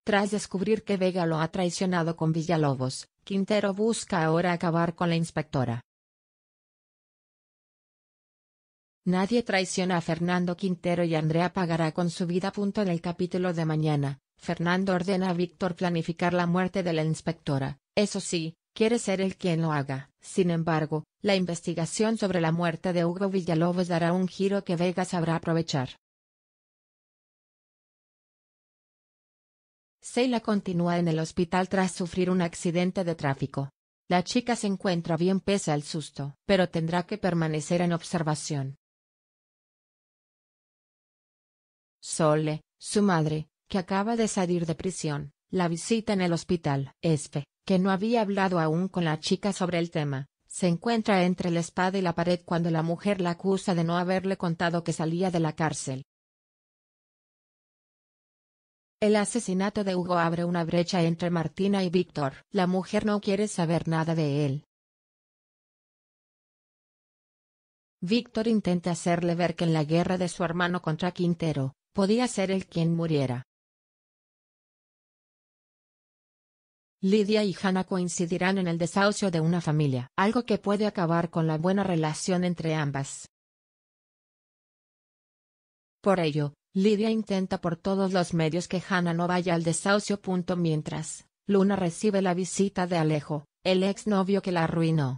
Tras descubrir que Vega lo ha traicionado con Villalobos, Quintero busca ahora acabar con la inspectora. Nadie traiciona a Fernando Quintero y Andrea pagará con su vida. En el capítulo de mañana, Fernando ordena a Víctor planificar la muerte de la inspectora, eso sí, quiere ser él quien lo haga. Sin embargo, la investigación sobre la muerte de Hugo Villalobos dará un giro que Vega sabrá aprovechar. Sheila continúa en el hospital tras sufrir un accidente de tráfico. La chica se encuentra bien pese al susto, pero tendrá que permanecer en observación. Sole, su madre, que acaba de salir de prisión, la visita en el hospital. Espe, que no había hablado aún con la chica sobre el tema, se encuentra entre la espada y la pared cuando la mujer la acusa de no haberle contado que salía de la cárcel. El asesinato de Hugo abre una brecha entre Martina y Víctor. La mujer no quiere saber nada de él. Víctor intenta hacerle ver que en la guerra de su hermano contra Quintero, podía ser él quien muriera. Lidia y Hannah coincidirán en el desahucio de una familia, algo que puede acabar con la buena relación entre ambas. Por ello, Lidia intenta por todos los medios que Hannah no vaya al desahucio. Mientras, Luna recibe la visita de Alejo, el exnovio que la arruinó.